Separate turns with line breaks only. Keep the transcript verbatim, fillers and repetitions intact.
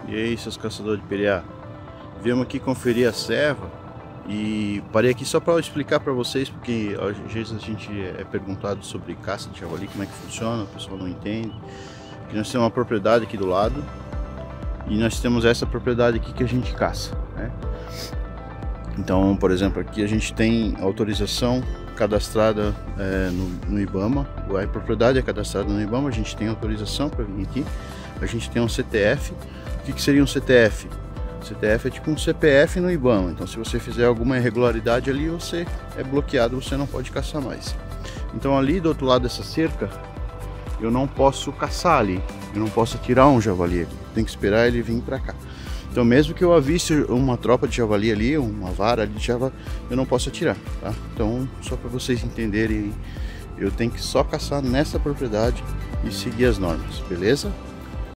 E aí, seus caçadores de piriá, viemos aqui conferir a serva e parei aqui só para explicar para vocês, porque às vezes a gente é perguntado sobre caça de javali, como é que funciona, o pessoal não entende. Que nós temos uma propriedade aqui do lado e nós temos essa propriedade aqui que a gente caça, né? Então, por exemplo, aqui a gente tem autorização cadastrada é, no, no IBAMA, a propriedade é cadastrada no IBAMA, a gente tem autorização para vir aqui, a gente tem um C T F. O que, que seria um C T F? C T F é tipo um C P F no IBAMA, então se você fizer alguma irregularidade ali, você é bloqueado, você não pode caçar mais. Então ali do outro lado dessa cerca, eu não posso caçar ali, eu não posso atirar um javali ali, tem que esperar ele vir para cá. Então mesmo que eu aviste uma tropa de javali ali, uma vara de javali, eu não posso atirar, tá? Então só para vocês entenderem, eu tenho que só caçar nessa propriedade e seguir as normas, beleza?